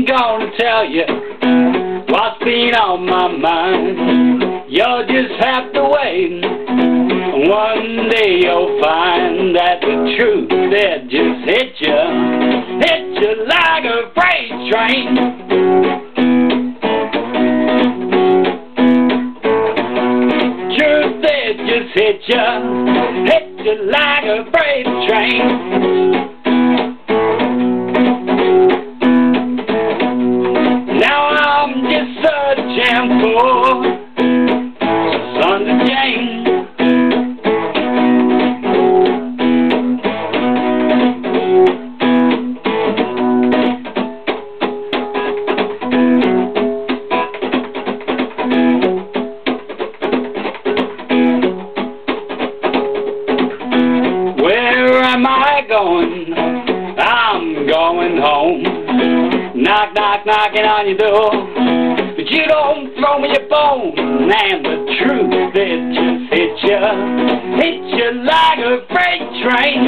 gonna tell you what's been on my mind. You'll just have to wait. One day you'll find that the truth that just hit you like a freight train. Truth that just hit you like a freight train. Now I'm just searching for Sons of Jane. Where am I going? I'm going home. Knock, knock, knocking on your door, but you don't throw me your phone. And the truth that just hit you like a freight train.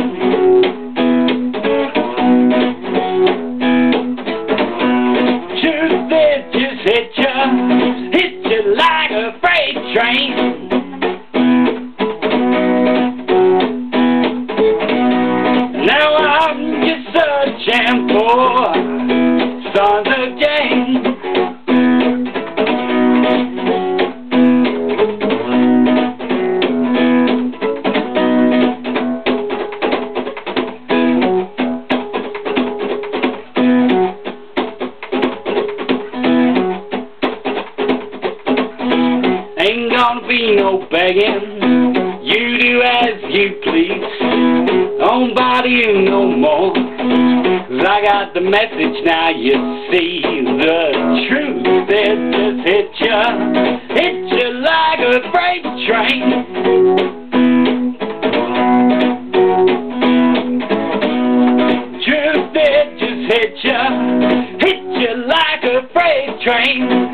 Truth that just hit you like a freight train. Now I'm just searching for Sons of Jane. Ain't gonna be no begging, you do as you please. Don't bother you no more, 'cause I got the message now, you see. The truth that just hit you like a freight train. Truth that just hit you like a freight train.